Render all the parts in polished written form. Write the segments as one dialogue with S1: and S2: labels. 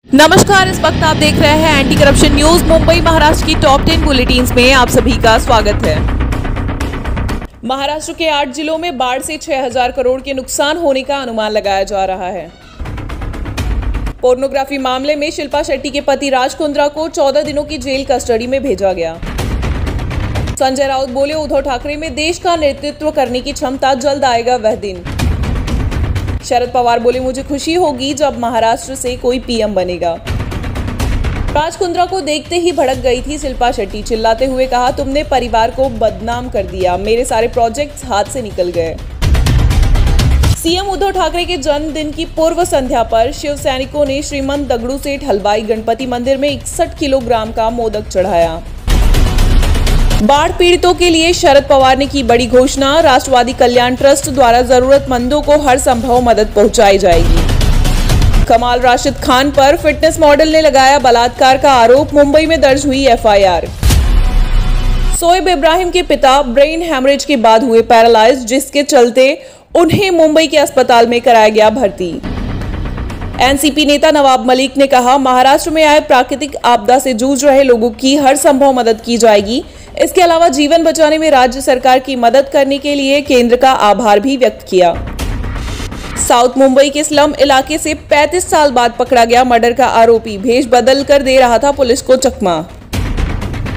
S1: नमस्कार, इस वक्त आप देख रहे हैं anti corruption news Mumbai Maharashtra की टॉप 10 बुलेटिन्स में आप सभी का स्वागत है। महाराष्ट्र के 8 जिलों में बाढ़ से 6000 करोड़ के नुकसान होने का अनुमान लगाया जा रहा है। पोर्नोग्राफी मामले में शिल्पा शेट्टी के पति राज कुंद्रा को 14 दिनों की जेल कस्टडी में भेजा गया। संजय राउत बोले, उद्धव ठाकरे में देश का नेतृत्व करने की क्षमता, जल्द आएगा वह दिन। शरद पवार बोले, मुझे खुशी होगी जब महाराष्ट्र से कोई पीएम बनेगा। राज कुंद्रा को देखते ही भड़क गई थी शिल्पा शेट्टी, चिल्लाते हुए कहा, तुमने परिवार को बदनाम कर दिया, मेरे सारे प्रोजेक्ट्स हाथ से निकल गए। सीएम उद्धव ठाकरे के जन्मदिन की पूर्व संध्या पर शिव सैनिकों ने श्रीमंत दगड़ू सेठ हलवाई गणपति मंदिर में 61 किलोग्राम का मोदक चढ़ाया। बाढ़ पीड़ितों के लिए शरद पवार ने की बड़ी घोषणा, राष्ट्रवादी कल्याण ट्रस्ट द्वारा जरूरतमंदों को हर संभव मदद पहुंचाई जाएगी। कमाल राशिद खान पर फिटनेस मॉडल ने लगाया बलात्कार का आरोप, मुंबई में दर्ज हुई एफआईआर। शोएब इब्राहिम के पिता ब्रेन हैमरेज के बाद हुए पैरालाइज, जिसके चलते उन्हें मुंबई के अस्पताल में कराया गया भर्ती। एनसीपी नेता नवाब मलिक ने कहा, महाराष्ट्र में आए प्राकृतिक आपदा से जूझ रहे लोगों की हर संभव मदद की जाएगी। इसके अलावा जीवन बचाने में राज्य सरकार की मदद करने के लिए केंद्र का आभार भी व्यक्त किया। साउथ मुंबई के स्लम इलाके से 35 साल बाद पकड़ा गया मर्डर का आरोपी, भेष बदल कर दे रहा था पुलिस को चकमा।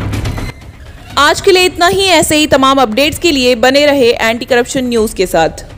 S1: आज के लिए इतना ही। ऐसे ही तमाम अपडेट्स के लिए बने रहे एंटी करप्शन न्यूज के साथ।